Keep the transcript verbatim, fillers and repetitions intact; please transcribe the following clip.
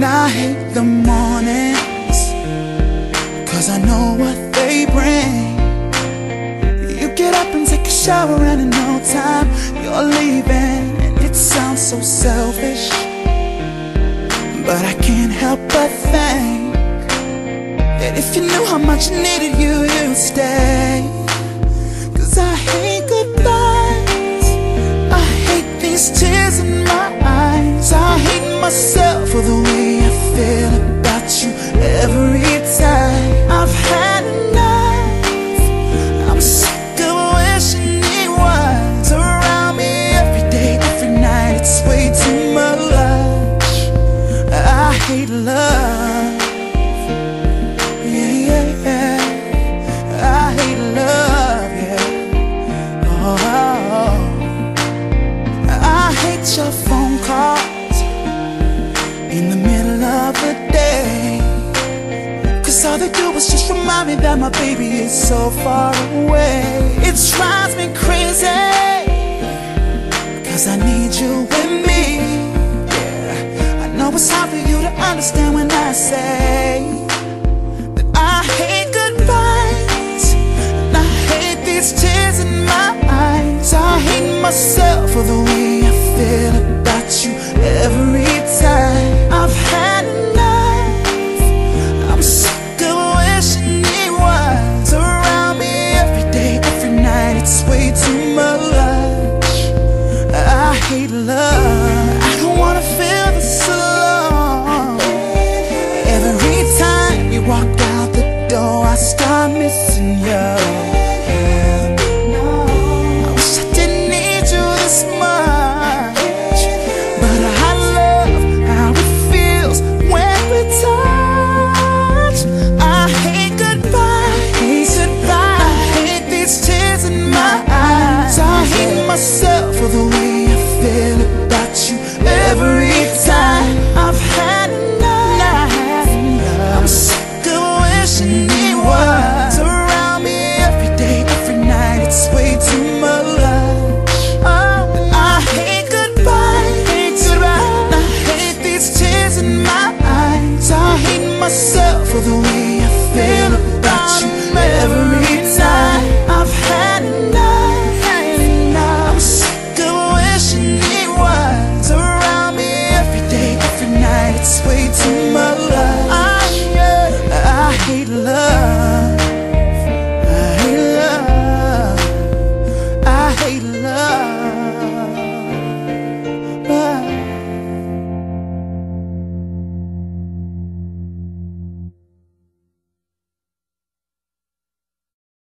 And I hate the mornings, cause I know what they bring. You get up and take a shower and in no time you're leaving. And it sounds so selfish, but I can't help but think that if you knew how much I needed you, you'd stay. Cause I hate goodbyes, I hate these tears in my eyes. I hate myself for the way I feel about you every time. I've had enough, I'm sick of wishing he was around me every day, every night. It's way too much. I hate love, yeah, yeah, yeah. I hate love, yeah. Oh, I hate your phone calls in the middle of the day, cause all they do is just remind me that my baby is so far away. It drives me crazy, cause I need you with me, yeah. I know it's hard for you to understand when I say that I hate goodbyes, and I hate these tears in my eyes. I hate myself for the way I feel about you every time. I've had enough, I'm sick of wishing he was around me every day, every night. It's way too much. I hate love, I don't wanna feel this alone. Every time you walk out the door, I start missing you. I wish I didn't need you this much, but I love how it feels when we touch. I hate goodbye, hate goodbye. I hate these tears in my eyes. I hate myself